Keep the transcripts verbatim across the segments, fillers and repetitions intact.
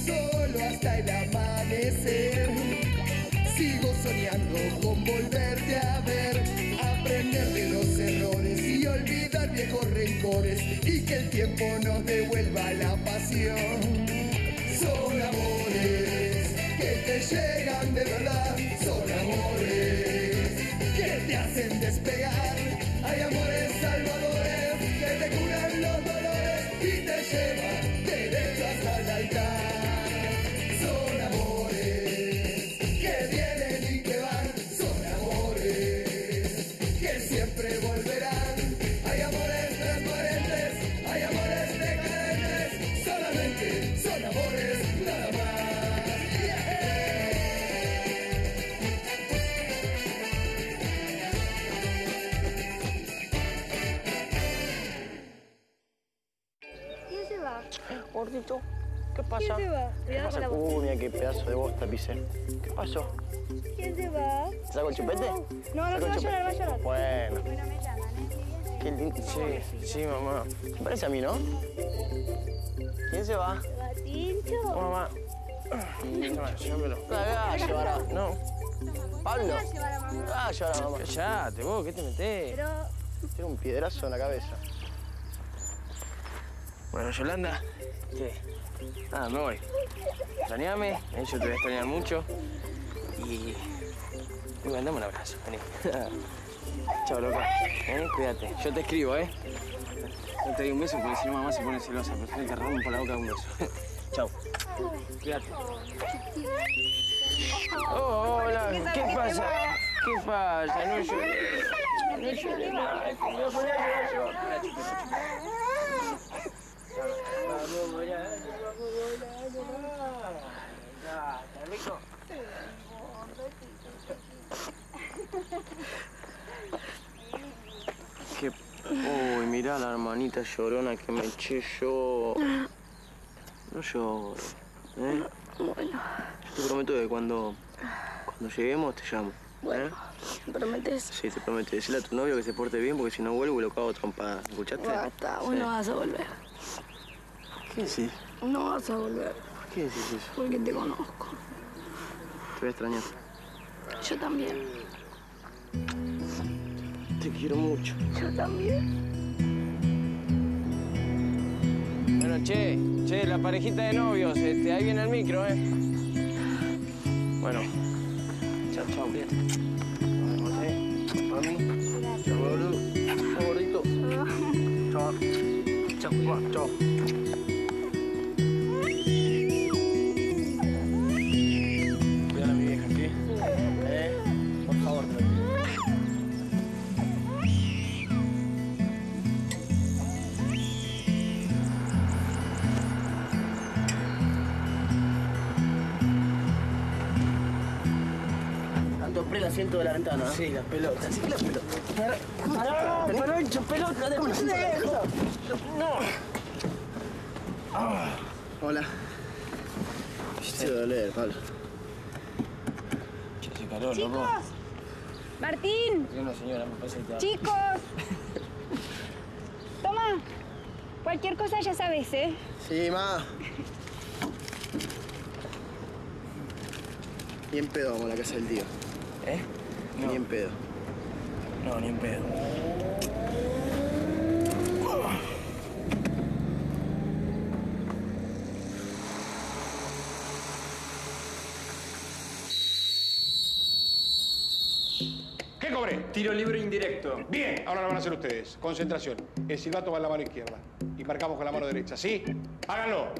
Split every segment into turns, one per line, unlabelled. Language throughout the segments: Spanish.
solo hasta el amanecer. Sigo soñando con volverte a ver, aprender de los errores y olvidar viejos rencores, y que el tiempo nos devuelva la pasión. Son amores que te llegan de verdad, son amores que te hacen despegar. Hay amores salvadores que te curan los dolores y te llevan derecho hasta el altar. Son amores que vienen y que van, son amores que siempre volverán. Hay amores transparentes, hay amores decadentes, solamente son amores, nada más. Yeah.
¿Quién se va?
Gordito, ¿qué pasa?
¿Quién se va?
¿Qué
Cuidado
pasa?
con la voz.
Uy, mira qué pedazo de bosta pisé. ¿Qué pasó?
¿Quién se va?
¿Saco el chupete?
No, no,
¿Saco
no
el
se va a llorar, va a
chupete?
llorar.
Bueno.
Bueno, me llaman, ¿eh?
Qué lindo. Sí, sí, mamá. Se parece a mí, ¿no? ¿Quién se va?
¿Se va Tincho?
No, mamá. Llévamelo. Ah, llevará. No. Pablo.
¿Cómo va a llevar a mamá?
Ah, llevar a mamá. Callate, vos, ¿qué te metés?
Pero...
Tiene un piedrazo en la cabeza. Bueno, Yolanda, ¿qué? Nada, me voy. Extrañame, eh, yo te voy a extrañar mucho. Y... y mandame un abrazo, vení. Chao, loca. ¿Eh? Cuídate. Yo te escribo, ¿eh? No te doy un beso porque si no mamá se pone celosa. Pero tengo que romper por la boca un beso. Chao. Cuídate. Oh, hola. ¿Qué pasa? ¿Qué pasa? No llores. No llores más. No llores más. Vamos, volando, vamos, volando, vamos. Ya, ¿está rico? Qué... Uy, mirá la hermanita llorona que me eché yo. No llores, ¿eh?
Bueno.
Yo te prometo que cuando, cuando lleguemos te llamo.
Bueno,
¿eh?
¿me prometes?
Sí, te prometo. Decirle a tu novio que se porte bien porque si no vuelvo lo cago a trompada. ¿Escuchaste?
Basta, vos
Sí.
no vas a volver.
¿Qué decís?
No vas a volver.
¿Por qué decís eso?
Porque te conozco.
Te voy a extrañar.
Yo también.
Te quiero mucho.
Yo también.
Bueno, che, che, la parejita de novios, este, ahí viene el micro, ¿eh? Bueno. Chao, chao, bien. Nos vemos, ¿eh? Mami. Chao, boludo. Chao, gordito. Chao. Chao, mua, chao. Cuidala a mi vieja, ¿qué? ¿Eh? Por favor, tranquilo. Compré el asiento de la ventana. Sí, las pelotas. Sí, las pelotas. ¡Pará! ¡Pará, hincho pelota! ¡No! Ah. Hola. Te va a doler, Pablo. Che, se calor,
¡Chicos!
loco.
¡Martín!
Sí, una señora, me parece que...
¡Chicos! Toma. Cualquier cosa ya sabes, ¿eh?
Sí, ma. Ni en pedo vamos a la casa del tío. ¿Eh? No. Ni en pedo. No, ni en pedo.
¿Qué cobré?
Tiro libre indirecto.
Bien, ahora lo van a hacer ustedes. Concentración. El silbato va en la mano izquierda. Y marcamos con la mano derecha. ¿Sí? Háganlo.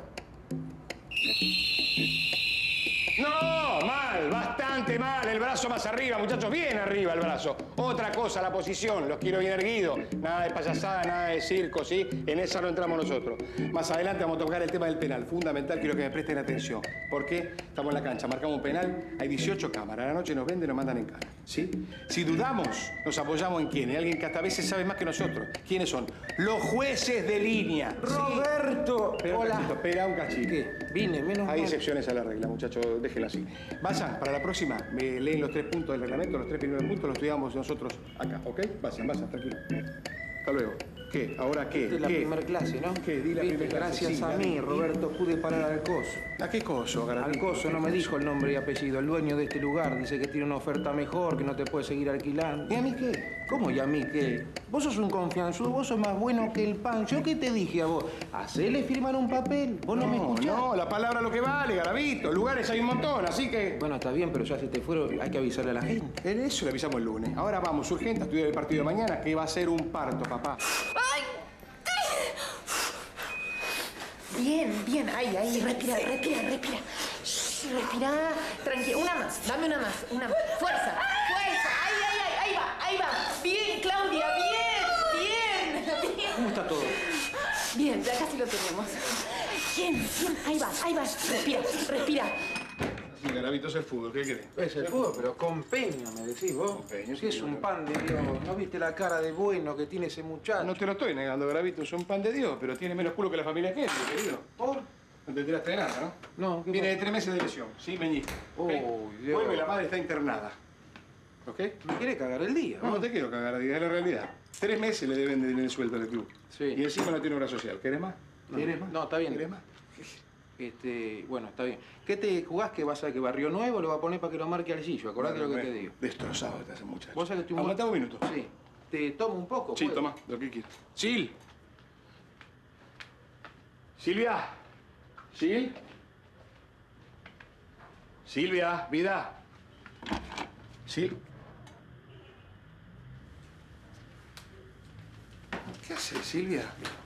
No, mal, bastante mal. El brazo más arriba, muchachos, bien arriba el brazo. Otra cosa, la posición, los quiero bien erguidos. Nada de payasada, nada de circo, ¿sí? En esa no entramos nosotros. Más adelante vamos a tocar el tema del penal. Fundamental, quiero que me presten atención. ¿Por qué? Estamos en la cancha, marcamos un penal, hay dieciocho cámaras. A la noche nos venden y nos mandan en cara, ¿sí? Si dudamos, nos apoyamos en quién. Alguien que hasta a veces sabe más que nosotros. ¿Quiénes son? Los jueces de línea.
Roberto.
¿Sí? Espera un
Hola.
cachito, espera un cachito.
¿Qué? Vine, menos
Hay
mal.
excepciones a la regla, muchachos, déjenlo así. Vayan, para la próxima, me leen los tres puntos del reglamento, los tres primeros puntos los estudiamos nosotros acá, ¿ok? Vayan, vayan, tranquilo. Hasta luego. ¿Qué? ¿Ahora qué?
Esta es la
¿Qué?
primera clase, ¿no?
¿Qué? Di la
Viste,
primera clase.
gracias
Sí,
a
la
mí,
di.
Roberto, pude parar al coso.
¿A qué coso, Garabito?
Al coso no me dijo el nombre y apellido. El dueño de este lugar dice que tiene una oferta mejor, que no te puede seguir alquilando.
¿Y a mí qué?
¿Cómo y a mí qué? Vos sos un confianzudo, vos sos más bueno que el pan. ¿Yo qué te dije a vos? Hacele firmar un papel. ¿Vos no, me escuchás?
No, la palabra lo que vale, Garabito. Lugares hay un montón, así que...
Bueno, está bien, pero ya se te fueron, hay que avisarle a la gente.
En eso le avisamos el lunes. Ahora vamos, urgente, a estudiar el partido de mañana, que va a ser un parto, papá.
¡Ay! Bien, bien. Ahí, ahí. Respira, respira, respira. Shh, respira. Tranquila. Una más. Dame una más. Una más. Fuerza. Fuerza. Ahí, ahí, ahí. Ahí va. Ahí va. Bien, Claudia. Bien. Bien. Bien.
¿Cómo está todo?
Bien, ya casi lo tenemos. Bien, bien. Ahí va. Ahí va. Respira. Respira.
Sí, Garabito, es el fútbol. ¿Qué querés?
Es el fútbol, pero con peña, me decís vos.
Con peña,
Si
sí,
es un
claro.
pan de Dios. ¿No viste la cara de bueno que tiene ese muchacho?
No te lo estoy negando, Garabito. Es un pan de Dios, pero tiene menos culo que la familia que querido.
¿Por?
No te enteraste de nada, ¿no?
No, ¿qué
Viene de
pasa?
tres meses de lesión, ¿sí? Meñisco. ¿ok?
Uy, Dios.
Vuelve, la madre está internada. ¿Ok?
Me quiere cagar el día,
No,
¿no?
no te quiero cagar, es la realidad. Tres meses le deben de dinero sueldo al club.
Sí.
Y encima no tiene obra social. ¿Querés más? ¿Querés más?
No, está bien.
¿Querés más?
Este, bueno, está bien. ¿Qué te jugás que vas a que Barrio Nuevo lo va a poner para que lo marque al Gillo? Acordate lo que te digo.
Destrozado te hace muchacho.
¿Vos sabés que estoy
Aguantá un minuto.
Sí. ¿Te tomo un poco?
Sí,
¿puedo?
toma, lo que quieras. Sil. Silvia. Sil. Silvia, vida. Sil. ¿Qué haces, Silvia?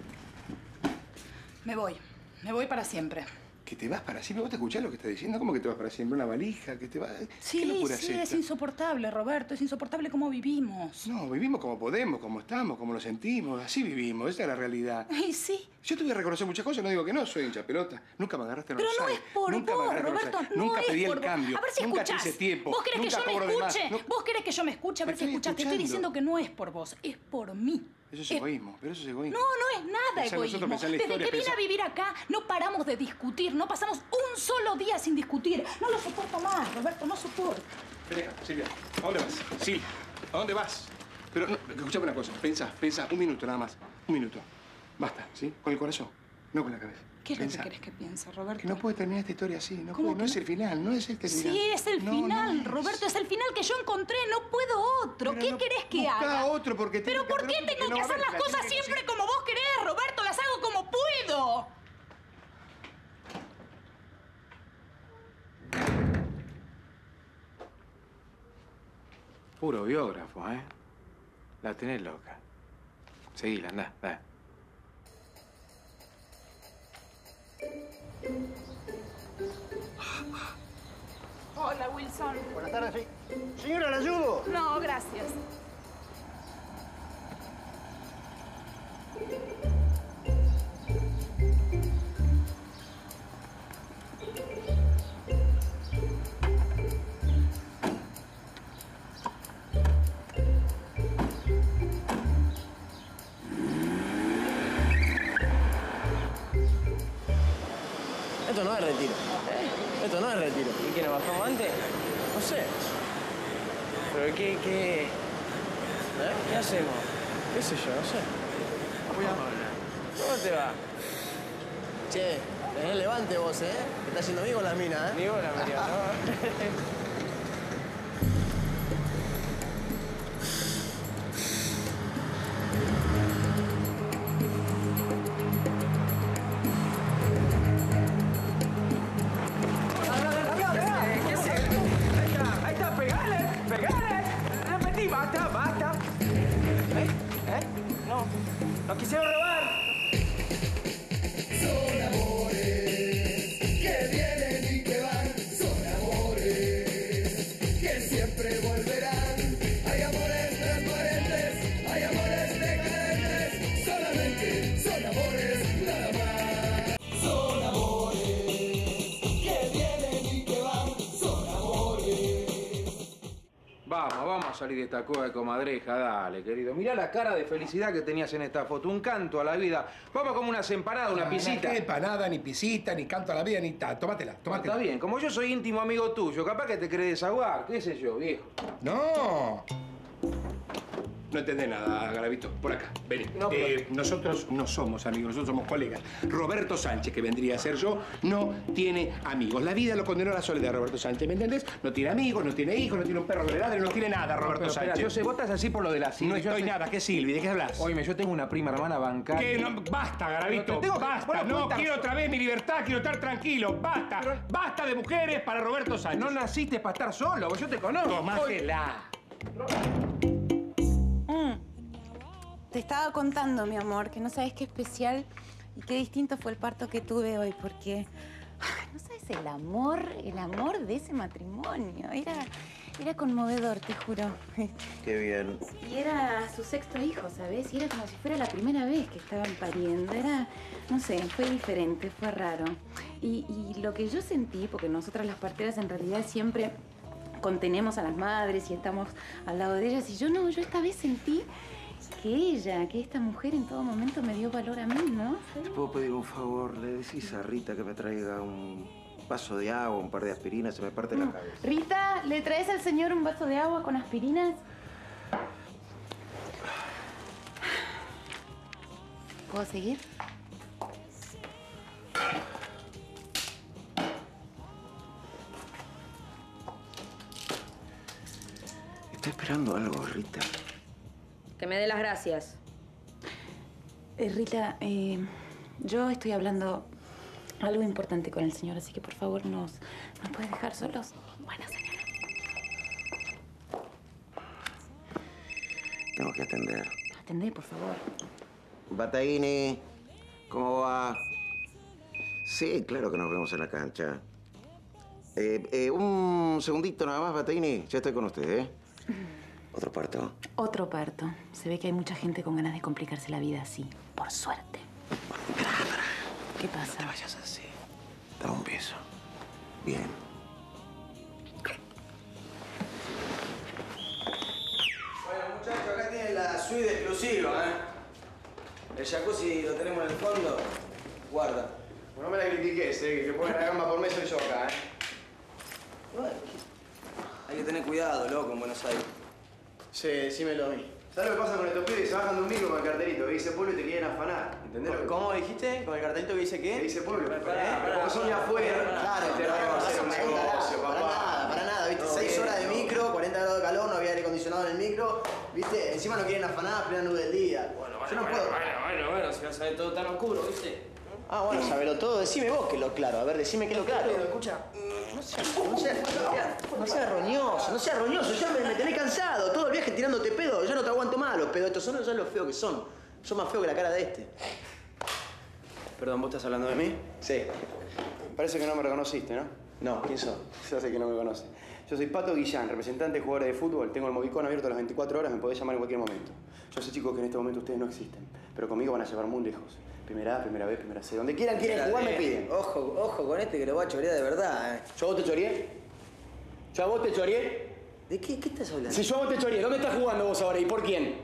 Me voy. Me voy para siempre.
¿Que te vas para siempre? ¿Vos te escuchás lo que está diciendo? ¿Cómo que te vas para siempre? ¿Una valija? ¿Que te vas? ¿Qué
Sí,
locura
sí,
es
es
esta?
insoportable, Roberto. Es insoportable cómo vivimos.
No, vivimos como podemos, como estamos, como lo sentimos. Así vivimos, esa es la realidad.
Ay, sí.
Yo te voy a reconocer muchas cosas, no digo que no, soy hincha pelota. Nunca me agarraste en
Pero
los
no
aires.
es por
Nunca me
vos,
agarraste en los
Roberto.
aires.
No
Nunca
es
pedí
por
el
vos.
cambio.
A ver si
Nunca te
escuchás.
hice tiempo.
¿Vos querés que
Nunca
yo me
cobro de más.
escuche?
No.
¿Vos querés que yo me escuche? A ver
Te
si
estoy
escuchás. Te estoy
escuchando.
diciendo que no es por vos. Es por mí.
Eso es
Es-
egoísmo, pero eso es egoísmo.
No, no es nada
Pensá en nosotros,
egoísmo.
pensá en la
Desde
historia,
que vine
pensá-
a vivir acá, no paramos de discutir. No pasamos un solo día sin discutir. No lo soporto más, Roberto. No soporto.
Ven acá, Silvia, ¿a dónde vas? Sí, ¿a dónde vas? Pero, no, escuchame una cosa, pensá, pensá, un minuto nada más, un minuto. Basta, ¿sí? Con el corazón, no con la cabeza.
¿Qué es lo que
Pensá.
querés que piense, Roberto?
Que no puede terminar esta historia así, no
¿Cómo
puede, no
que
es
no?
el final, no es este final.
Sí, es el
No,
final,
no es.
Roberto, es el final que yo encontré, no puedo otro.
Pero
¿Qué
no,
querés que
buscá
haga?
otro porque tiene
¿Pero
que
por
haber
qué
otro,
tengo
porque
que
no va a
hacer
haber
las
plata,
cosas
tiene que
siempre
conseguir-
como vos querés, Roberto? Las hago como puedo.
Puro biógrafo, ¿eh? La tenés loca. Seguila, andá, andá.
Hola, Wilson.
Buenas tardes, sí. Señora, ¿le ayudo?
No, gracias.
Esto no es retiro. ¿Eh? Esto no es retiro. ¿Y qué, nos bajamos antes? No sé. ¿Pero qué, qué...? ¿Eh? ¿Qué hacemos? ¿Qué sé yo? No sé. Voy a hablar. ¿Cómo te va?
Che, tenés levante vos, ¿eh? Que está haciendo amigo la mina, ¿eh?
Ni bola, María, ¿no?
Ahí está, pegale, pegale. Repetí, basta, basta. ¿Eh? ¿Eh? No, nos quisieron robar.
Son amores que vienen y que van, son amores que siempre volverán. Hay amores transparentes, hay amores decadentes, solamente son amores, nada más. Son amores que vienen y que van, son amores.
Vamos, vamos a salir de esta cueva de comadreja, dale, querido. Mirá la cara de felicidad que tenías en esta foto. Un canto a la vida. Vamos como unas empanadas, una pisita.
No empanada, ni pisita, ni canto a la vida, ni tal. Tómatela, tómatela.
Está bien, como yo soy íntimo amigo tuyo, capaz que te querés desahogar, qué sé yo, viejo.
No. No entendés nada, Garavito. Por acá, vení.
No, pero...
eh, nosotros no somos amigos, nosotros somos colegas. Roberto Sánchez, que vendría a ser yo, no tiene amigos. La vida lo condenó a la soledad, Roberto Sánchez, ¿me entendés? No tiene amigos, no tiene hijos, no tiene un perro que le ladre, no tiene nada, Roberto
pero,
Sánchez.
Espera, yo sé, vos estás así por lo de la Silvia.
No estoy
sé...
nada. ¿Qué Silvia? ¿De qué hablas?
Oíme, yo tengo una prima hermana bancaria.
¿Qué? No, basta, Garavito.
Tengo...
Basta.
Bueno,
no,
cuenta...
quiero otra vez mi libertad, quiero estar tranquilo. Basta. Pero... Basta de mujeres para Roberto Sánchez.
No naciste para estar solo, yo te conozco.
Tomásela.
Mm. Te estaba contando, mi amor, que no sabes qué especial y qué distinto fue el parto que tuve hoy, porque ay, no sabes el amor, el amor de ese matrimonio. Era, era conmovedor, te juro.
Qué bien.
Y era su sexto hijo, ¿sabes? Y era como si fuera la primera vez que estaban pariendo. Era, no sé, fue diferente, fue raro. Y, y lo que yo sentí, porque nosotras las parteras en realidad siempre contenemos a las madres y estamos al lado de ellas, y yo no, yo esta vez sentí que ella, que esta mujer en todo momento me dio valor a mí, ¿no?
¿Te puedo pedir un favor? Le decís a Rita que me traiga un vaso de agua, un par de aspirinas, se me parte
no.
la cabeza.
Rita, ¿le traes al señor un vaso de agua con aspirinas? ¿Puedo seguir?
¿Está esperando algo, Rita?
Que me dé las gracias.
Eh, Rita, eh, yo estoy hablando algo importante con el señor, así que por favor nos, nos puedes dejar solos. Buena señora.
Tengo que atender.
Atendé, por favor.
Bataini, ¿cómo va? Sí, claro que nos vemos en la cancha. Eh, eh, un segundito nada más, Bataini. Ya estoy con usted, ¿eh? ¿Otro parto?
Otro parto. Se ve que hay mucha gente con ganas de complicarse la vida así. Por suerte.
Espera, espera.
¿Qué pasa?
No te vayas así. Dame un beso. Bien.
Bueno, muchachos, acá tienen la suite exclusiva, ¿eh? El jacuzzi lo tenemos en el fondo. Guarda.
No me la critiques, ¿eh? Que ponen la gamba por mes soy yo acá, ¿eh?
Bueno, hay que tener cuidado, loco, en Buenos Aires.
Sí, decímelo a mí. ¿Sabes lo que pasa con estos pibes? Se bajan de un micro con el cartelito que dice pueblo y te quieren afanar. ¿Entendés?
¿Cómo dijiste? ¿Con el cartelito que dice qué?
Que dice pueblo.
Pará, pará, pará,
Como son de afuera.
Claro,
te
pará,
van a hacer un
pará,
negocio,
para
papá.
nada, para nada, ¿viste?
No,
Seis
bien.
horas de micro, cuarenta grados de calor, no había aire acondicionado en el micro, ¿viste? Encima no quieren afanar a plena nube del día.
Bueno,
Yo no
bueno,
puedo.
bueno, bueno, bueno, si vas a ver todo tan oscuro, ¿viste?
Ah, bueno, sabelo todo. Decime vos que lo claro. A ver, decime que lo claro.
Escucha.
No seas no sea, no sea roñoso, no seas roñoso. Ya me, me tenés cansado. Todo el viaje tirándote pedo. Ya no te aguanto más los pedos. Estos son ya los feos que son. Son más feos que la cara de este.
Perdón, ¿vos estás hablando de mí?
Sí.
Parece que no me reconociste, ¿no?
No, ¿quién sos?
Ya sé que no me conoce. Yo soy Pato Guillán, representante de jugadores de fútbol. Tengo el Movicón abierto a las veinticuatro horas, me podés llamar en cualquier momento. Yo sé, chicos, que en este momento ustedes no existen, pero conmigo van a llevar muy lejos. Primera A, primera B, primera C. Donde quieran, quieren jugar, me piden.
Ojo, ojo con este que lo va a chorear de verdad, ¿eh? ¿Yo a vos te choreé? ¿Yo a vos te choreé? ¿De qué, qué estás hablando?
Si yo a vos te choreé, ¿dónde estás jugando vos ahora y por quién?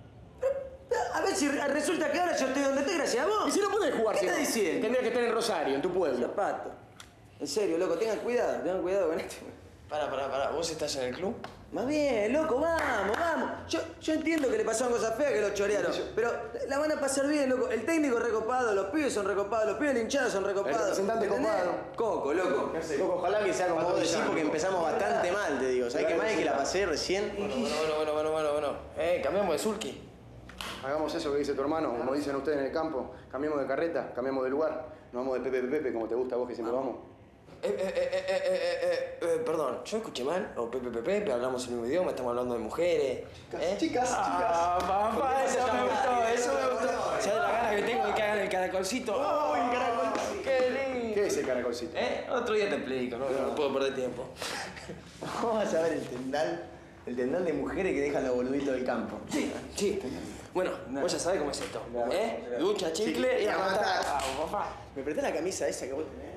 A ver si resulta que ahora yo estoy donde estoy gracias a vos.
¿Y si no podés jugar?
¿Qué
si
estás
no?
diciendo?
Tendrías que estar en Rosario, en tu pueblo.
Zapato. En serio, loco, tengan cuidado, tengan cuidado con esto.
Pará, pará, pará. ¿Vos estás en el club?
Más bien, loco, vamos, vamos. Yo, yo entiendo que le pasaron cosas feas que los chorearon, pero la van a pasar bien, loco. El técnico es recopado, los pibes son recopados, los pibes de la hinchada son recopados.
El representante
¿entendés?
copado.
Coco, loco.
Coco, ojalá que sea como
Pato
vos
decís
decís,
porque empezamos bastante mal, te digo. ¿Sabés qué más es que la pasé recién?
Bueno, bueno, bueno, bueno, bueno, bueno. Eh, cambiamos de sulky.
Hagamos eso que dice tu hermano, como dicen ustedes en el campo. Cambiemos de carreta, cambiemos de lugar. Nos vamos de Pepe Pepe, como te gusta a vos que siempre vamos.
Eh, eh, eh, eh, eh, eh, eh, perdón, yo escuché mal. O Pepe, Pepe, Pepe, hablamos el mismo idioma, estamos hablando de mujeres. ¿eh?
Chicas,
Ah, papá, eso me gustó, eso me gustó. ¿Sabes la gana que tengo de que hagan el caracolcito? ¡Uy, caracolcito! ¡Qué lindo!
¿Qué es el caracolcito?
¿Eh? Otro día te explico, no, no puedo perder tiempo.
Vamos a ver el tendal, el tendal de mujeres que dejan los boluditos del campo.
Sí, sí. Bueno, vos ya sabés cómo es esto. ¿Eh? Ducha, chicle y a matar. Vamos, papá.
¿Me prestás la camisa esa que vos tenés?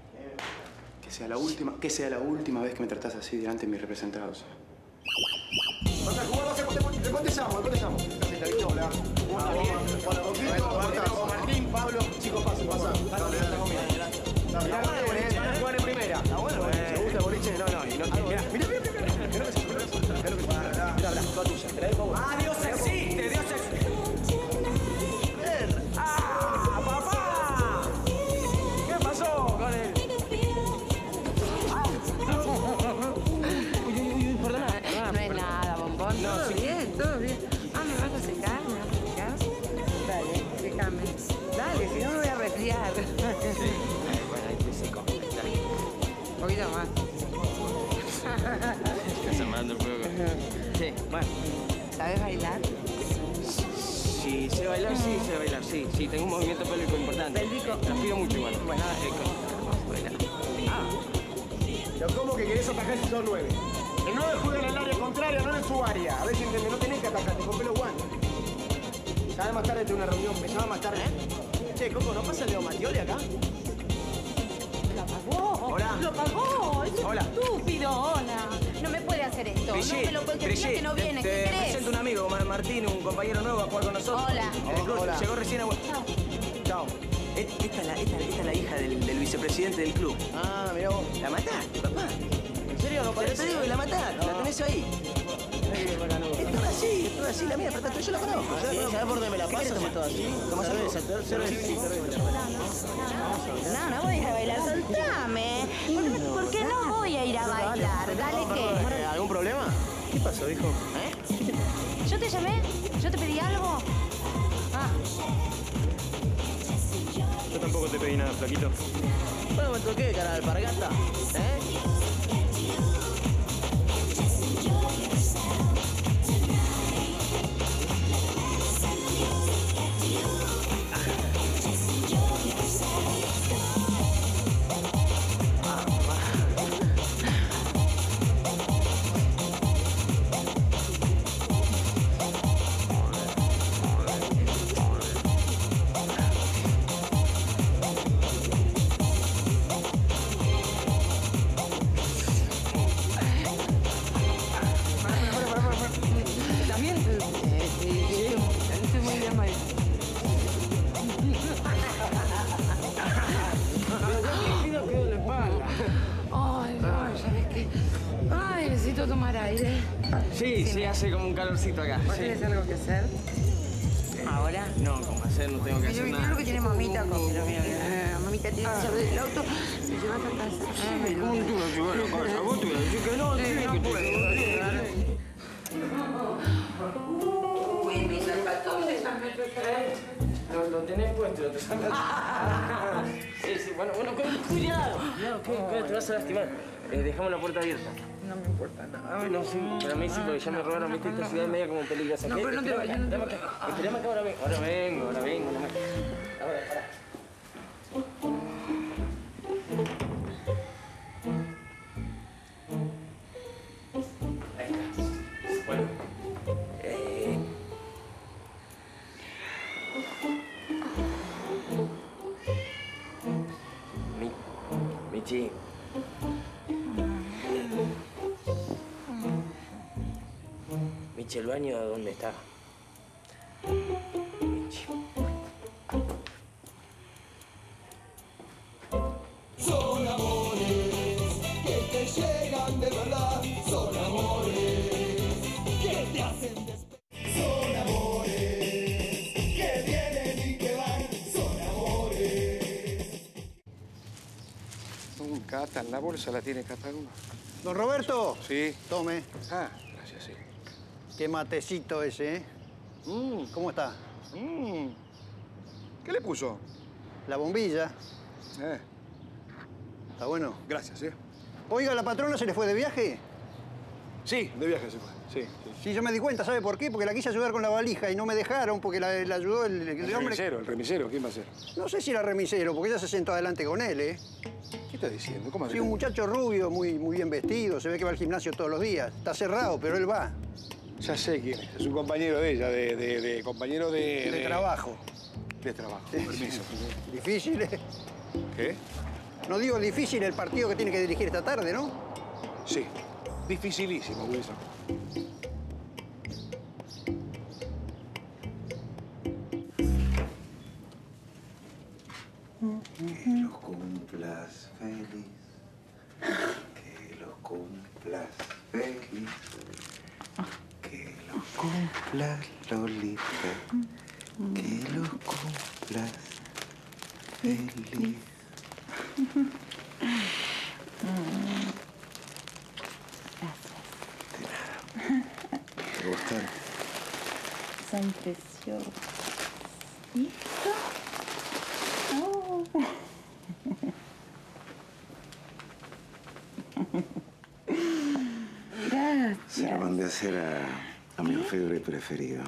Que sea la última, que sea la última vez que me tratás así delante de mis representados. Vas a jugar, vas a jugar, te contestamos, te contestamos. Hola. Hola, Martín, Pablo, chicos, pasen, pasen. Dale, dale. Mirá, van a jugar en primera. Está bueno, ¿te gusta el boliche? No, no, y no. Mirá, mirá, mirá, mirá. Mirá lo que se mirá lo que se mirá, mirá, toda tuya. Te la dejo a vos.
Adiós,
¿Sabes bailar?
Sí, sé bailar, sí, sé bailar, sí. Sí, tengo un movimiento pélvico importante.
¿Pélvico?
Transpiro mucho igual.
Bueno,
eh, con- bailar.
Ah. ¿Pero cómo que querés atajar si sos nueve? El nueve juega en el área contraria, no en su área. A ver si entendés, no tenés que atacar, te compré los guantes. ¿Sabes más tarde? Tengo una reunión, me llama más tarde. ¿Eh? Che, Coco, ¿no pasa el Leo Matioli acá?
Lo pagó.
Hola.
Lo pagó. Es
Hola.
estúpido, hola. No me puede hacer esto.
Brigitte,
no me lo puede creer que no viene.
te,
¿Qué
te
crees?
presento un amigo, Ma- Martín, un compañero nuevo a jugar con nosotros.
Hola.
En el club.
Hola.
Llegó recién a...
Chao.
Chao. Et- Esta es la, esta, esta es la hija del, del vicepresidente del club.
Ah, mirá vos.
¿La mataste, papá?
¿En serio no
Pero
parece?
te digo que la mataste, la tenés ahí. Es toda así, es toda así la mía, pero yo la conozco. yo la conozco.
¿Sabés por dónde me la
¿Qué
paso?
querés tomar?
Todo así.
¿Tomás algo?
Cerveza, cerveza.
No, no voy a ir a bailar. Soltame. ¿Por qué, ¿Por qué no voy a ir a bailar? Dale que.
¿Algún problema? ¿Qué pasó, hijo? ¿Eh?
¿Yo te llamé? ¿Yo te pedí algo? Ah.
Yo tampoco te pedí nada, flaquito.
Bueno, me toqué, cara de alpargata. ¿Eh?
¿También? Eh, sí, sí. Estoy muy bien, Mari. Ay, ay, ¿sabes qué? Ay, necesito tomar aire.
Sí, sí, hace como un calorcito acá.
¿Vos
Sí.
tenés algo que hacer? ¿Ahora?
No, como hacer, no tengo que
Yo
hacer
quiero
nada.
lo que tiene mamita. Mira, mira, mira. Mamita tiene que salir del auto. Me llevas a casa.
Sí, ¿cómo te iba a llevar a casa? Vos te ibas a decir que no,
Sí,
sí,
no
que te-
puedo. Uy, mis zapatos están me
Lo, lo tenés puesto, lo tenés Sí, sí, bueno, bueno, con cuidado. Cuidado, que que te vas a lastimar. Eh, dejamos la puerta abierta.
No me importa nada.
Ay, no, sí, pero me dice porque ya me robaron, viste, esta ciudad es media como peligrosa.
No,
¿Qué?
pero no te
Esperame
vayas, no te
acá, esperame acá. Esperame acá, ahora vengo, ahora vengo, ahora vengo. Ahora vengo. Ahora, pará. Ahí está. Bueno. Eh... Mi... Michi. Michi, ¿el baño dónde está? Michi.
Son amores que te llegan de verdad. Son amores que te hacen despertar. Son amores que vienen y que van. Son amores.
Nunca atan la bolsa, la tiene cada uno.
Don Roberto.
Sí.
Tome.
Ah, gracias, sí.
Qué matecito ese, ¿eh?
Mm.
¿Cómo está?
Mm. ¿Qué le puso?
La bombilla.
Eh.
Está bueno.
Gracias, ¿eh?
Oiga, ¿la patrona se le fue de viaje?
Sí, de viaje se fue. Sí, sí.
Sí, yo me di cuenta, ¿sabe por qué? Porque la quise ayudar con la valija y no me dejaron porque la, la ayudó el, el
El
hombre.
remisero, el remisero, ¿quién va a ser?
No sé si era remisero, porque ella se sentó adelante con él, ¿eh?
¿Qué está diciendo? ¿Cómo así?
Sí, un muchacho rubio, muy, muy bien vestido, se ve que va al gimnasio todos los días. Está cerrado, pero él va.
Ya sé quién es. Es un compañero de ella, de, de, de compañero de...
De trabajo.
De trabajo,
Sí.
permiso.
Difícil, ¿eh?
¿Qué?
No digo difícil el partido que tiene que dirigir esta tarde, ¿no?
Sí. Dificilísimo, Wilson.
Que los cumplas feliz, que los cumplas feliz, que los cumplas Lolita, que los cumplas feliz. ¿Te gustan?
Son preciosos. ¿Listo? Oh. Gracias.
Se lo mandé a hacer a, a mi orfebre preferido.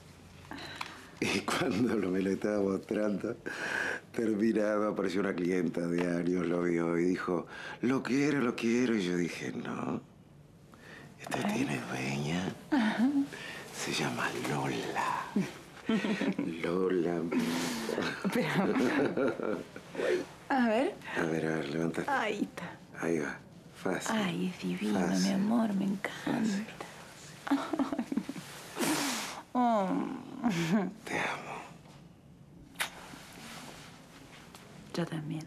Y cuando lo me lo estaba mostrando, terminado, apareció una clienta de años, lo vio y dijo, lo quiero, lo quiero. Y yo dije, no, este tiene dueña.
Ajá.
Se llama Lola. Lola.
Pero... A ver.
A ver, a ver, levanta.
Ahí está.
Ahí va. Fácil.
Ay, es divino,
Fácil.
mi amor, me encanta. Oh.
Te amo.
Yo también.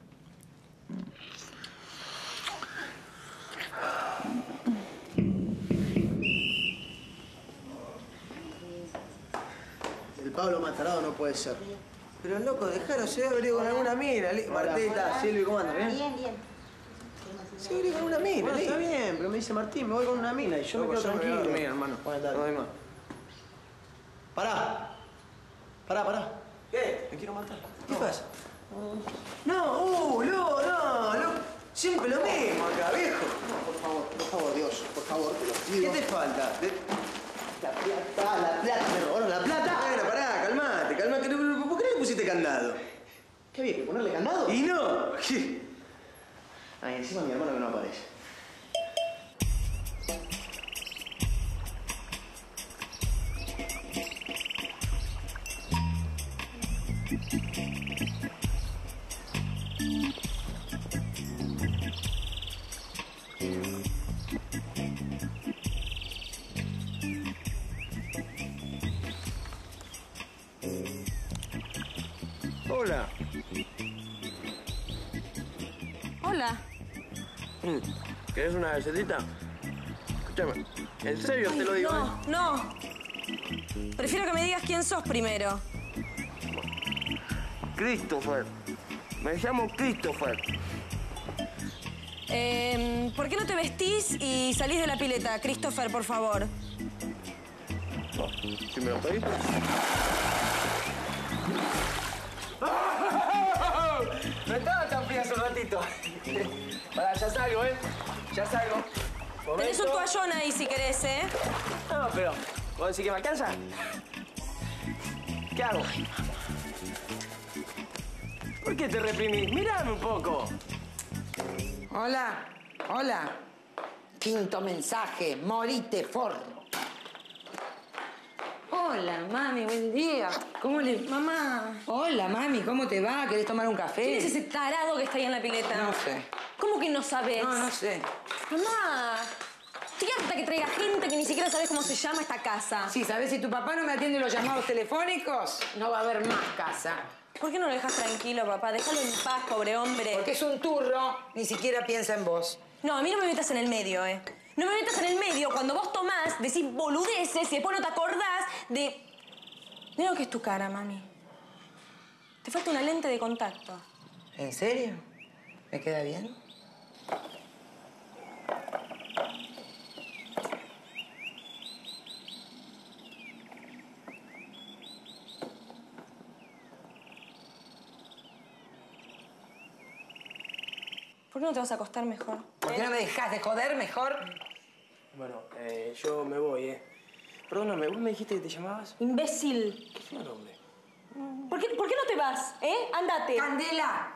El Pablo Matarado no puede ser.
Pero loco, dejalo, se va a abrir con alguna mina. Li- Martita, Silvi, ¿cómo andas? ¿Bien?
Bien, bien.
Se va a abrir con una mina.
Bueno,
Li.
está bien, pero me dice Martín, me voy con una mina y yo me
Loco,
quedo
yo me voy a
tranquilo.
dormir, hermano.
Bueno, dale.
No doy más.
Pará. Pará, pará.
¿Qué?
Me quiero matar.
¿Qué pasa? No, uh, no, no, no. Siempre lo mismo acá, viejo.
No, por favor, por favor, Dios, por favor, te lo pido.
¿Qué te falta? Te-
La plata, la plata, me robaron la plata.
Bueno, pará, calmate, calmate. ¿Por qué no le pusiste candado?
¿Qué había que ponerle candado?
Y no. ¿Qué?
Ay, encima mi hermano que no aparece.
Hola.
Hola.
Mm, ¿Querés una galletita? Escúchame, en serio te lo digo.
No, no. Prefiero que me digas quién sos primero.
¿eh? Christopher. Me llamo Christopher.
Eh, ¿Por qué no te vestís y salís de la pileta, Christopher, por favor?
No, si me lo pedís. No estaba tan fría hace un ratito. Pará, ya salgo, ¿eh? Ya salgo. Momento.
Tenés un toallón ahí si querés, ¿eh?
No, pero... ¿Vos decís que me alcanza? ¿Qué hago? ¿Por qué te reprimís? Mírame un poco.
Hola, hola. Quinto mensaje, morite, forro. Hola, mami, buen día. ¿Cómo le...? Mamá. Hola, mami, ¿cómo te va? ¿Querés tomar un café?
¿Quién es ese tarado que está ahí en la pileta?
No sé.
¿Cómo que no sabés?
No, no sé.
Mamá, estoy harta que traiga gente que ni siquiera sabes cómo se llama esta casa.
Sí, ¿sabés? Si tu papá no me atiende los llamados telefónicos, no va a haber más casa.
¿Por qué no lo dejas tranquilo, papá? Déjalo en paz, pobre hombre.
Porque es un turro, ni siquiera piensa en vos.
No, a mí no me metas en el medio, ¿eh? No me metas en el medio cuando vos tomás, decís boludeces y después no te acordás de... Mira lo que es tu cara, mami. Te falta una lente de contacto.
¿En serio? ¿Me queda bien?
¿Por qué no te vas a acostar mejor?
¿Por qué no me dejas de joder mejor?
Bueno, eh, yo me voy, ¿eh? Perdóname, ¿vos me dijiste que te llamabas?
Imbécil.
¿Qué fue el nombre?
¿Por qué, ¿Por qué no te vas, eh? Ándate.
¡Candela!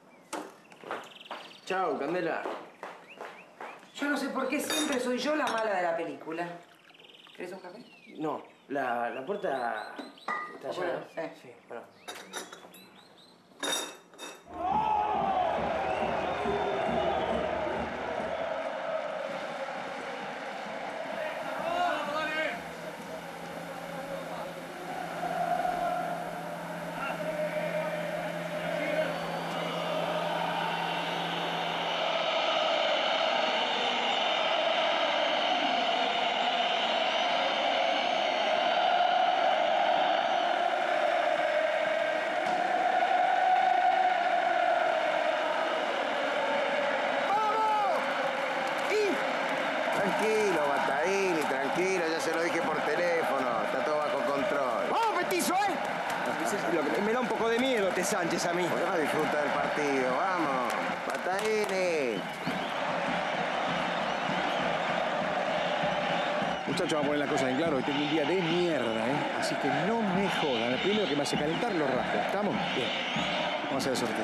Chao, Candela.
Yo no sé por qué siempre soy yo la mala de la película. ¿Querés un café?
No, la, la puerta está allá, ¿no?
Sí.
Sí, bueno.
Tranquilo, Bataini, tranquilo, ya se lo dije por teléfono. Está todo bajo control.
¡Vamos, petizo, eh! Lo que me da un poco de miedo este Sánchez a mí.
¿Por qué no disfruta del partido? ¡Vamos! ¡Bataini!
Muchachos, vamos a poner la cosa en claro. Hoy tengo un día de mierda, ¿eh? Así que no me jodan. El primero que me hace calentar lo raspo. ¿Estamos? Bien. Vamos a hacer el sorteo.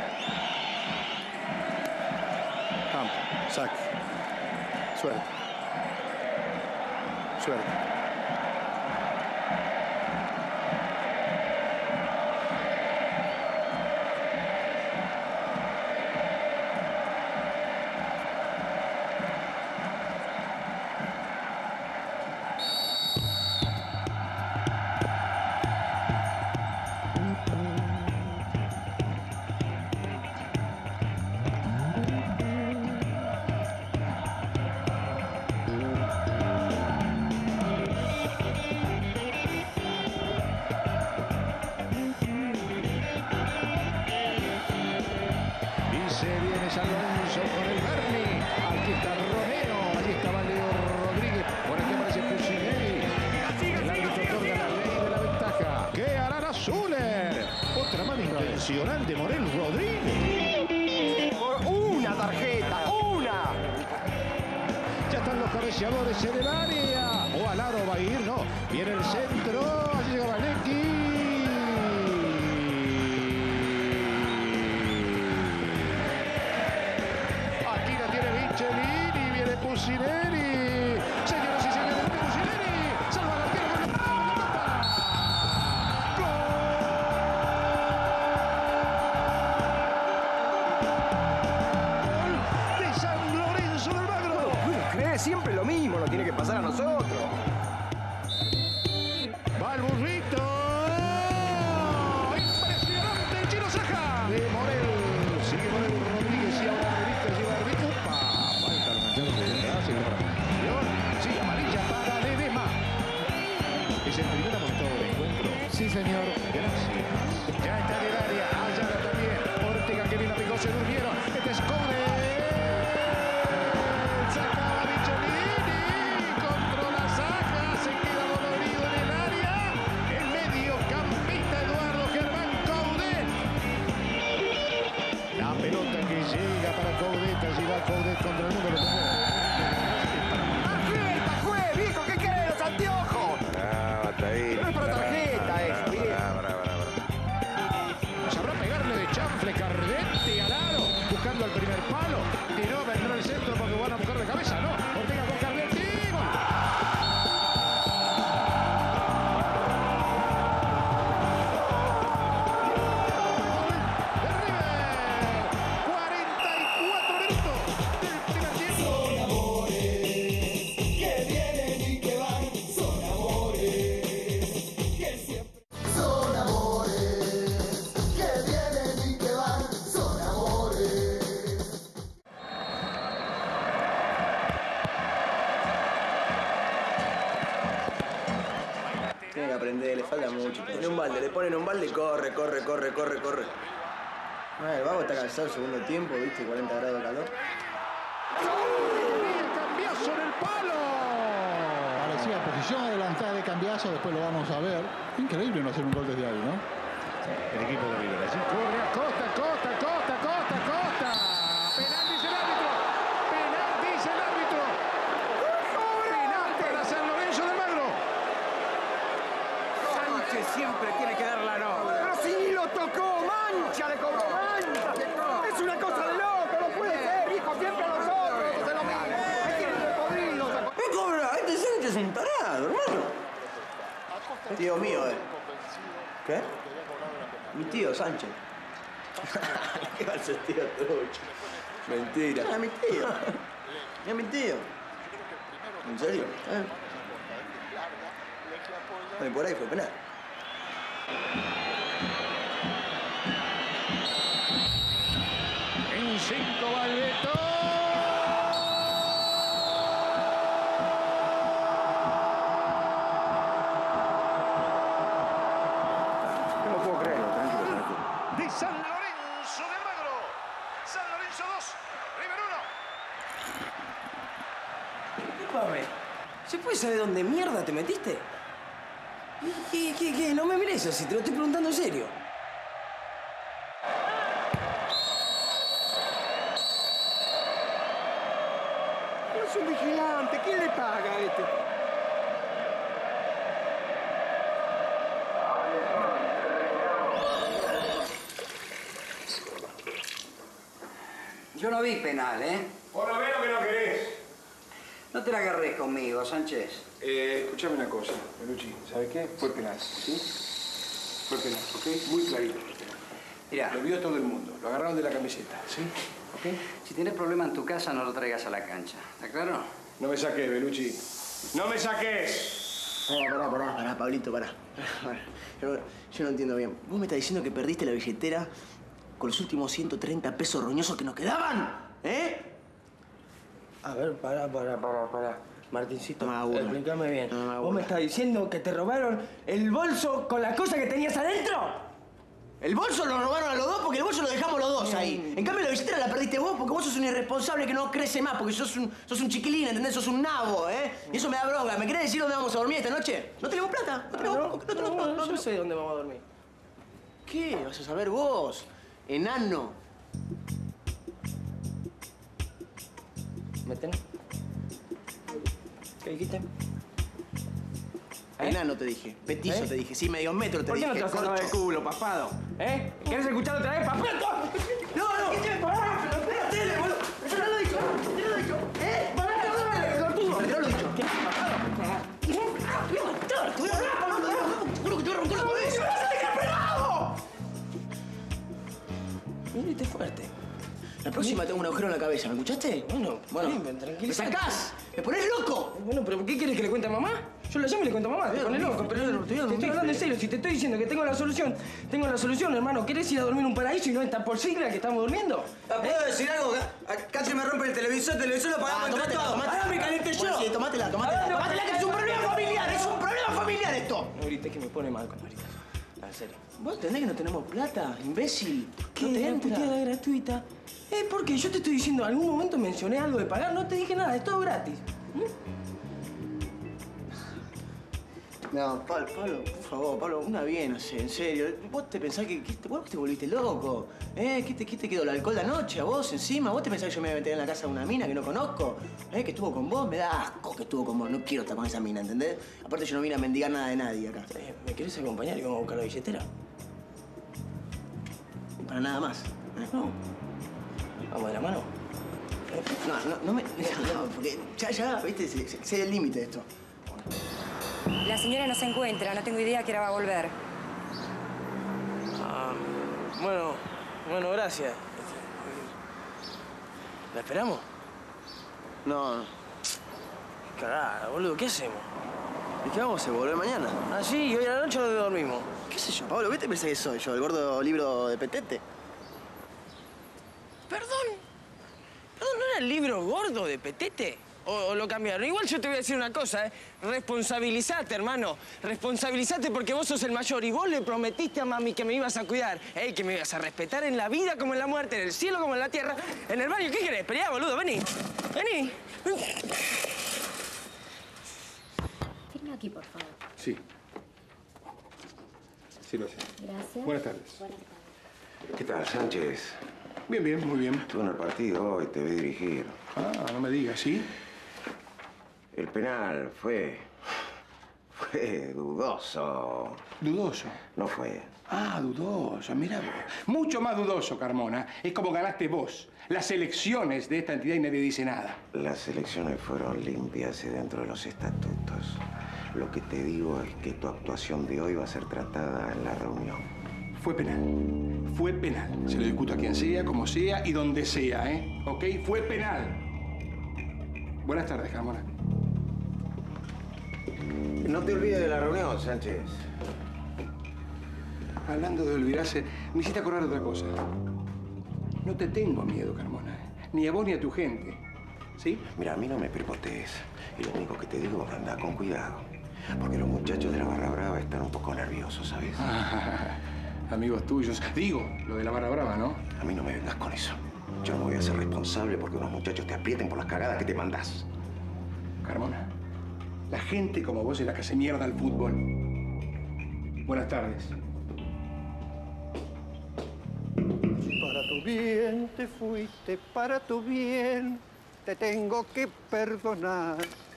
Campo. Saque. Suerte. Suerte.
De Morel Rodríguez.
Una tarjeta, una.
Ya están los cabeceadores en el área. O al aro va a ir, no. Viene el centro. Allí llega Valecki. Aquí la tiene Michelini. Viene Pusineri. Señoras y señores, viene Pusineri. Salva la tierra.
Siempre lo mismo, nos tiene que pasar a nosotros.
Va el burrito. Impresionante el Chino Saja. De Morel. Sigue Morel Rodríguez y ahora Rodríguez lleva el ritmo. Pa, falta los manchados de atrás. Sí, amarilla para Ledesma. Es el primer amonestado del encuentro. Sí, señor. Gracias. Ya está en el área. Ayala también. Ortega que viene a pico. Se durmieron. Este es Code. Coudet contra el número uno.
¡Tarjeta, juez, viejo! ¿Qué querés, los anteojos?
Brava, Taín.
No es para tarjeta eso, viejo.
Brava, brava, brava.
Sabrá pegarle de chanfle Cardetti al aro, buscando el primer palo. Tiró, vendrá el centro porque van a buscar de cabeza. No, Ortega con Cardetti. ¡Gol!
Tiene que aprender, le falta mucho. Tiene un balde, le ponen un balde y corre, corre, corre, corre, corre. Ah, el vago está cansado el segundo tiempo, viste, cuarenta grados de calor.
¡Cambiazo en el palo!
Parecía posición adelantada de Cambiazo, después lo vamos a ver. Increíble no hacer un gol desde ahí, ¿no?
El equipo de River allí corre a Costa, Costa, Costa, Costa, Costa. Penal dice el árbitro. Penal dice el árbitro. Penal para San Lorenzo de Almagro.
Sánchez siempre tiene que dar la nota. Pero si ni lo tocó, mancha le cobró, mancha. Es una cosa de loco, no puede ser, viejo, siempre a nosotros. Es lo mismo. Hay que podrirlo.
¿Qué cobra? Este Sánchez es un tarado, hermano. Tío mío, eh. ¿Qué? Mi tío, Sánchez. ¿Qué va a ser tío trucho? Mentira. Es mi tío. Es mi tío. ¿En serio? ¿Eh? Ay, por ahí fue penal.
En cinco va el Beto.
No lo puedo creer, tranquilo, tranquilo.
De San Lorenzo de Almagro. San Lorenzo dos, River uno.
Disculpame, ¿se puede saber dónde mierda te metiste? ¿Qué, qué, qué? No me mires así, te lo estoy preguntando en serio.
Es un vigilante, ¿quién le paga a este?
Yo no vi penal, ¿eh?
Por lo menos que no querés.
No te la agarres conmigo, Sánchez.
Eh, escuchame una cosa, Belucci. ¿Sabes qué? Fue penal, ¿sí? Fue penal, ¿ok? Muy clarito.
Mirá.
Lo vio todo el mundo. Lo agarraron de la camiseta, ¿sí? ¿Ok?
Si tienes problema en tu casa, no lo traigas a la cancha. ¿Está claro?
No me saques, Belucci. ¡No me saques!
No, pará, pará, pará, Pablito, pará. Pará. Yo, yo no entiendo bien. ¿Vos me estás diciendo que perdiste la billetera con los últimos ciento treinta pesos roñosos que nos quedaban? ¿Eh?
A ver, pará, pará, pará, pará. Martincito,
Mauro.
explícame bien.
No, Mauro.
¿Vos me estás diciendo que te robaron el bolso con las cosas que tenías adentro?
El bolso lo robaron a los dos porque el bolso lo dejamos los dos ahí. En cambio, la billetera la perdiste vos porque vos sos un irresponsable que no crece más, porque sos un, sos un chiquilín, ¿entendés? Sos un nabo, ¿eh? Y eso me da bronca. ¿Me querés decir dónde vamos a dormir esta noche? ¿No tenemos plata? ¿No tenemos
No, no, no, no, no, yo sé dónde vamos a dormir.
¿Qué? ¿Vas a saber vos? Enano.
¿Meten? ¿Qué dijiste? ¿Eh?
Enano te dije. Petizo
¿Eh?
te dije. Sí, medio metro te
¿Por qué
dije.
no te vas a lavar el culo, papado? ¿Eh? ¿Querés escuchar otra vez, papato?
No, no, ¿qué te pará? Espérate, boludo. Yo no lo he dicho. Yo no lo he dicho. ¿Eh? Pará, no, no, no, no, no lo he dicho. ¿Qué? Te voy a matar, te voy a matar, boludo. Te juro que te voy a romper la cabeza. ¡Me vas a dejar pelado!
Viniste fuerte.
La próxima tengo un agujero en la cabeza, ¿me escuchaste?
Bueno,
bueno,
bien,
¿me sacás? ¿Me pones loco?
Bueno, pero ¿qué quieres que le cuente a mamá? Yo la llamo y le cuento a mamá, te pones loco. Pero te estoy hablando en serio, si te estoy diciendo que tengo la solución, tengo la solución, hermano. ¿Querés ir a dormir en un paraíso y no estar por sigla que estamos durmiendo?
¿Puedo decir algo? Casi me rompe el televisor, el televisor lo pagamos entre todos. Ahora me caliente yo. Sí, tomátela, tomátela. Tomátela, que es un problema familiar, es un problema familiar esto.
No grites que me pone mal con gritas. En serio.
¿Vos entendés que no tenemos plata, imbécil?
¿Qué?
No te
¿La
entra.
puteada gratuita? Eh, ¿por qué? Yo te estoy diciendo, en algún momento mencioné algo de pagar, no te dije nada, es todo gratis.
No, Pablo, Pablo, por favor, Pablo, una bien, no sé, en serio. ¿Vos te pensás que, que vos te volviste loco? ¿Eh? ¿Qué te, qué te quedó el alcohol de anoche a vos encima? ¿Vos te pensás que yo me voy a meter en la casa de una mina que no conozco? ¿Eh? ¿Que estuvo con vos? Me da asco que estuvo con vos. No quiero estar con esa mina, ¿entendés? Aparte yo no vine a mendigar nada de nadie acá.
Eh, ¿Me querés acompañar y vamos a buscar la billetera?
Para nada más. ¿Eh?
No. ¿Vamos de la mano?
No, no, no me... No, porque ya, ya, viste, se, se, se el límite de esto.
La señora no se encuentra, no tengo idea a qué hora va a volver.
Ah, bueno, bueno, gracias. ¿La esperamos?
No, no.
Cagada, boludo, ¿qué hacemos?
¿Y qué vamos a volver mañana?
Ah, sí, ¿y hoy a la noche dónde dormimos?
¿Qué sé yo, Pablo? ¿Qué te pensás que soy yo? ¿El gordo libro de Petete?
Perdón. Perdón, ¿no era el libro gordo de Petete? ¿O, o lo cambiaron? Igual yo te voy a decir una cosa, ¿eh? Responsabilízate, hermano. Responsabilízate porque vos sos el mayor y vos le prometiste a mami que me ibas a cuidar, ¿eh? Que me ibas a respetar en la vida como en la muerte, en el cielo como en la tierra, en el baño. ¿Qué querés? Peleá, boludo, vení. Vení.
Firma aquí, por favor.
Sí. Sí, lo sé.
Gracias.
Buenas tardes.
Buenas tardes.
¿Qué tal, Sánchez?
Bien, bien, muy bien.
Estuve en el partido hoy, te vi dirigir.
Ah, no me digas, ¿sí?
El penal fue... fue dudoso.
¿Dudoso?
No fue.
Ah, dudoso, mira vos. Mucho más dudoso, Carmona. Es como ganaste vos. Las elecciones de esta entidad y nadie dice nada.
Las elecciones fueron limpias y dentro de los estatutos. Lo que te digo es que tu actuación de hoy va a ser tratada en la reunión.
Fue penal. Fue penal. Se lo discuto a quien sea, como sea y donde sea, ¿eh? ¿Ok? Fue penal. Buenas tardes, Carmona.
No te olvides de la reunión, Sánchez.
Hablando de olvidarse, me hiciste acordar de otra cosa. No te tengo miedo, Carmona. Ni a vos ni a tu gente. ¿Sí?
Mira, a mí no me prepotees. Y lo único que te digo es anda con cuidado. Porque los muchachos de la Barra Brava están un poco nerviosos, ¿sabes?
Ah, amigos tuyos. Digo, lo de la Barra Brava, ¿no?
A mí no me vengas con eso. Yo no me voy a hacer responsable porque unos muchachos te aprieten por las cagadas que te mandás.
Carmona, la gente como vos es la que hace mierda al fútbol. Buenas tardes.
Para tu bien te fuiste, para tu bien te tengo que perdonar.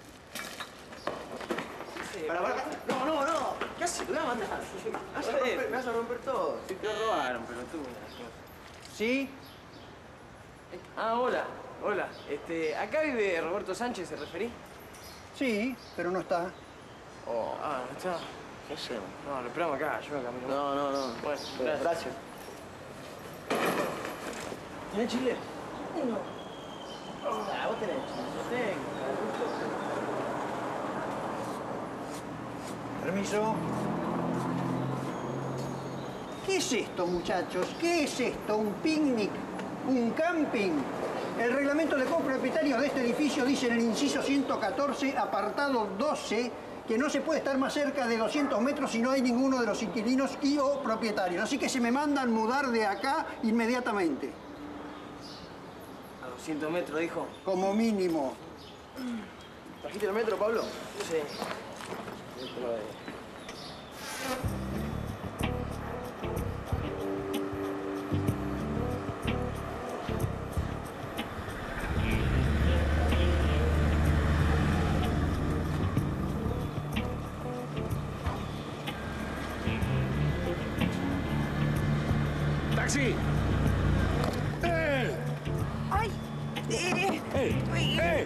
Para, para, no, no, no. ¿Qué haces? Me vas a matar. Me vas a romper, me vas a romper todo.
Sí, te robaron, pero tú...
¿Sí?
Ah, hola, hola. Este, ¿acá vive Roberto Sánchez, se referí?
Sí, pero no está.
Oh, ah, no está.
¿Qué hacemos?
No, lo esperamos acá, yo me camino.
No, no, no.
Bueno,
Gracias.
gracias. ¿Tenés chile?
No. Ah, vos tenés chile. Yo tengo.
Permiso. ¿Qué es esto, muchachos? ¿Qué es esto? ¿Un picnic? ¿Un camping? El reglamento de copropietarios de este edificio dice en el inciso ciento catorce, apartado doce, que no se puede estar más cerca de doscientos metros si no hay ninguno de los inquilinos y o propietarios. Así que se me mandan mudar de acá inmediatamente.
A doscientos metros, dijo.
Como mínimo.
¿Trajiste el metro, Pablo? Sí.
¡Taxi! ¡Eh!
¡Ay! Eh,
¡Eh! ¡Eh!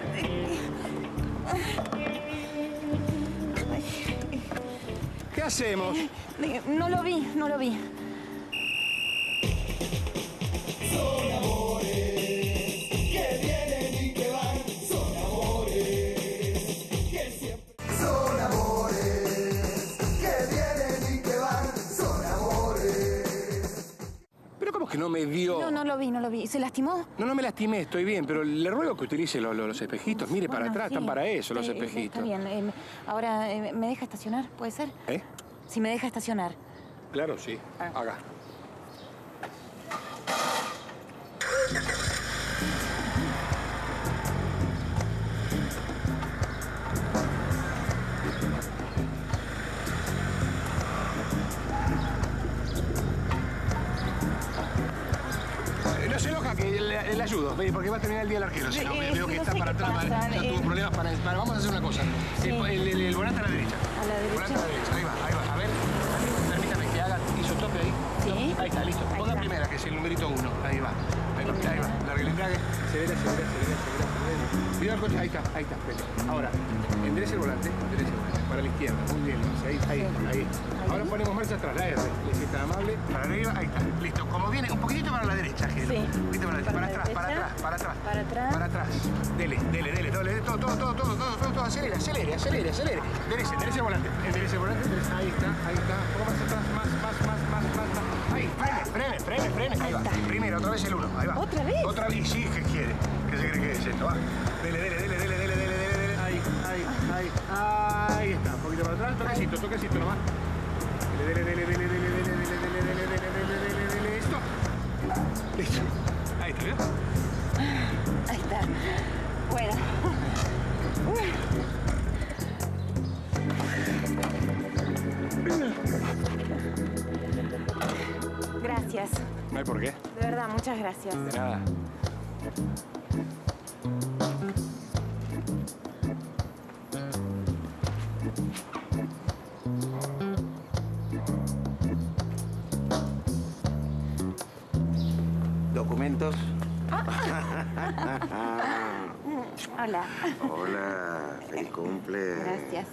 ¿Qué hacemos?
Eh, No lo vi, no lo vi.
Son amores que vienen y que van, son amores que siempre. Son amores que vienen y que van, son amores.
¿Pero cómo que no me vio?
No, no lo vi, no lo vi. ¿Se lastimó?
No, no me lastimé, estoy bien, pero le ruego que utilice los, los- los espejitos. Mire para
Bueno,
atrás,
sí.
están para eso los
Eh,
espejitos.
Está bien. eh, ahora, eh, ¿me deja estacionar? ¿Puede ser?
¿Eh?
Si me deja estacionar.
Claro, sí.
Ah.
Haga. Eh, No se enoja que le, le ayudo, ve, porque va a terminar el día el arquero. Si no,
Eh,
ve- veo
no
que está
sé
para
qué
atrás,
pasa,
ya
eh.
tuvo problemas para, para- Vamos a hacer una cosa. El, el, el- el volante a la derecha.
¿A la
El volante a la
derecha?
derecha, ahí va, ahí va. A ver, permítame que haga isotope ahí.
¿Sí?
Ahí está, listo. Ponga primera, que es el numerito uno. Ahí va. Ahí va, ahí va. Largue el embrague. Acelera, acelera, acelera, acelera, acelera. Cuidado el coche. Ahí está, ahí está. Frente. Ahora, enderece el volante, enderece el volante. Para la izquierda. Muy bien, Luis. Ahí, ahí, ahí. Ahora ponemos marcha atrás, la R. Le es tan amable. Para arriba, ahí está. Listo. Como viene, un poquitito para la derecha, Gelo.
Sí.
Un poquito para la derecha. Para
Para la
atrás, para
derecha.
atrás, para atrás.
Para atrás.
Para atrás. Dele, dele, dele, dele, dele. Todo, todo, todo, todo, todo, todo, todo. Acelere, acelere, acelere, acelere. Enderece, enderece el volante. Enderece el volante. enderece. Ahí está, ahí está. Un poco más atrás, más, más, más, más, más, más. Ahí, frene, frene, frene, frene. Ahí va. Primero, otra vez el uno. Ahí va.
¿Otra vez?
Otra vez, sí, ¿qué quiere? ¿Qué se cree que es esto? Va. Dele, dele, dele, dele, dele, dele, dele, dele. Ahí, ahí, ahí. Ahí está. Un poquito para atrás. Toquecito, toquecito nomás. Dele, dele, dele, dele, dele, dele, dele, dele, dele, dele, dele, dele, dele. Listo. Listo. Ahí está, ¿vio?
Ahí está. Bueno. Gracias.
No hay por qué.
De verdad, muchas gracias.
De nada.
¿Documentos?
Hola.
Hola, feliz cumple.
Gracias.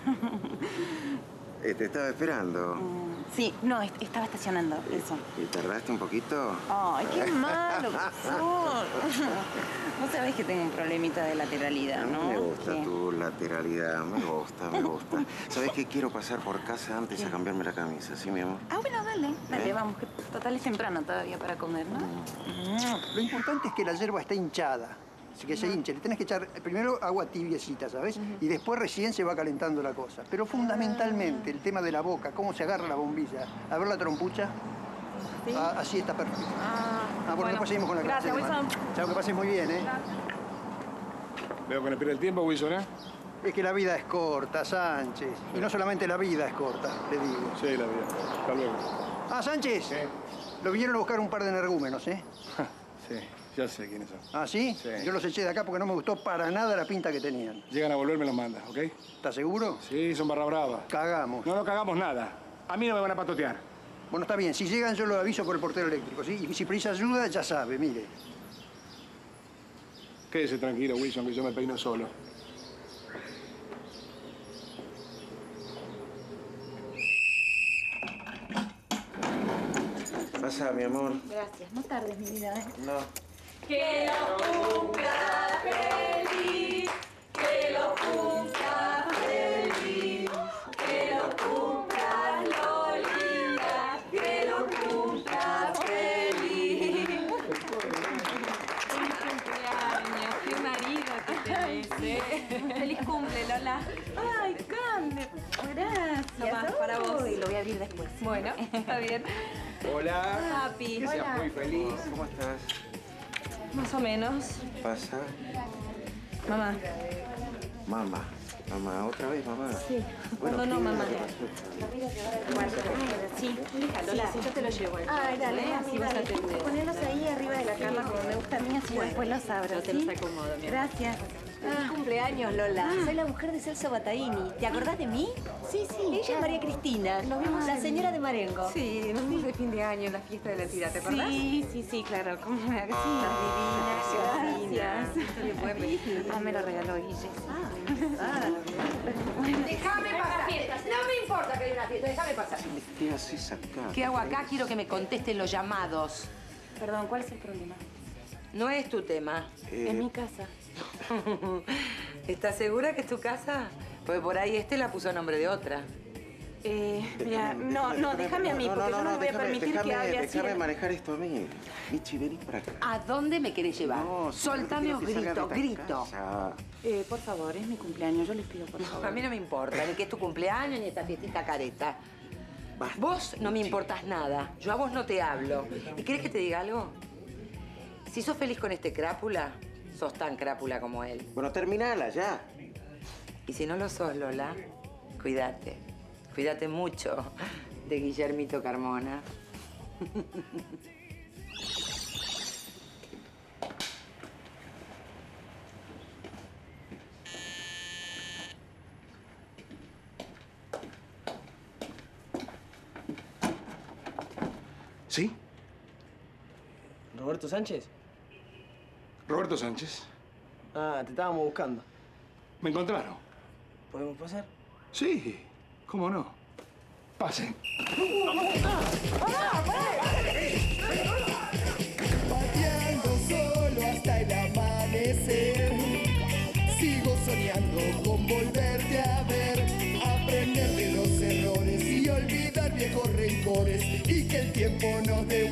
Eh, te estaba esperando.
Sí, no, est- estaba estacionando, eso.
¿Y tardaste un poquito?
Ay, qué malo que sos. Vos sabés que tengo un problemita de lateralidad,
A mí
¿no?
me gusta
¿Qué?
tu lateralidad, me gusta, me gusta. ¿Sabés qué? Quiero pasar por casa antes a cambiarme la camisa, ¿sí, mi amor?
Ah, bueno, dale. Dale,
¿Eh?
vamos, que total es temprano todavía para comer, ¿no?
Lo importante es que la yerba está hinchada. Así que se hinche. Le tenés que echar primero agua tibiecita, ¿sabes? Y después recién se va calentando la cosa. Pero fundamentalmente el tema de la boca, cómo se agarra la bombilla. A ver la trompucha. Ah, así está perfecto.
Ah,
Ah, bueno, después seguimos con la clase.
Gracias,
hermano.
Wilson.
Chao, que pases muy bien, ¿eh?
Veo que no pierde el tiempo, Wilson, ¿eh?
Es que la vida es corta, Sánchez. Y no solamente la vida es corta, le digo.
Sí, la vida. Hasta luego.
Ah, Sánchez. Lo vinieron a buscar un par de energúmenos, ¿eh?
Sí, ya sé quiénes son.
¿Ah, sí?
Sí.
Yo los eché de acá porque no me gustó para nada la pinta que tenían.
Llegan a volver, me los mandas, ¿ok?
¿Estás seguro?
Sí, son barra brava.
Cagamos.
No, no cagamos nada. A mí no me van a patotear.
Bueno, está bien. Si llegan, yo lo aviso por el portero eléctrico, ¿sí? Y si precisa ayuda, ya sabe, mire.
Quédese tranquilo, Wilson, que yo me peino solo.
Pasa, mi amor.
Gracias. No tardes, mi vida. ¿eh?
No.
Que lo cumpla feliz, que lo cumpla feliz, que lo cumpla Lolita, que lo cumpla feliz.
Feliz cumpleaños, qué marido que tenés, ¿eh?
Feliz cumple, Lola.
Ay, Cande. Gracias.
Tomás, para vos.
Uy, lo voy a abrir después.
Bueno, está bien.
Hola.
Happy.
Que seas
Hola.
muy feliz.
¿Cómo estás?
Más o menos.
Pasa.
Mamá.
Mamá. Mamá, otra vez, mamá.
Sí.
Bueno,
no, no,
¿qué?
mamá.
Sí,
Lola, yo te lo llevo.
Ay, dale,
Así vas a atender.
Ponelos ahí arriba de la cama como me gusta a mí, así después los abro.
Yo te
¿sí?
los acomodo, mi amor.
Gracias.
Feliz cumpleaños, Lola. Soy la mujer de Celso Battaini. ¿Te acordás de mí?
Sí, sí.
Ella es María Cristina, la señora de Marengo.
Sí, nos vimos de fin de año en la fiesta de la entidad, ¿te acordás?
Sí, sí, sí, claro. ¿Cómo me hagas? Sí, divina. Gracias. Ah, me lo regaló Guille.
Déjame pasar. No me importa que haya una fiesta, déjame pasar.
¿Qué haces acá?
¿Qué hago acá? Quiero que me contesten los llamados.
Perdón, ¿cuál es el problema?
No es tu tema.
Eh,
En mi casa.
¿Estás segura que es tu casa? Porque por ahí este la puso a nombre de otra.
Eh, mira, no, no, déjame a mí, porque yo no me voy a
déjame-
permitir
déjame,
que hable así.
Déjame manejar esto a mí. Michi, vení para acá.
¿A dónde me querés llevar?
No, sí,
Soltame
no
o
quiero que salga
grito,
de esta
grito.
casa.
Eh, por favor, es mi cumpleaños, yo les pido por favor.
A mí no me importa, ni que es tu cumpleaños, ni esta fiestita careta. Vos no me importás nada. Yo a vos no te hablo. ¿Y querés que te diga algo? Si sos feliz con este crápula, sos tan crápula como él.
Bueno, terminala ya.
Y si no lo sos, Lola, cuídate. Cuídate mucho de Guillermito Carmona.
¿Sí?
¿Roberto Sánchez?
Roberto Sánchez.
Ah, te estábamos buscando.
¿Me encontraron?
¿Podemos pasar?
Sí, ¿cómo no? Pasen.
Pateando solo hasta el amanecer. Sigo soñando con volverte a ver, aprender de los errores y olvidar viejos rencores y que el tiempo nos dé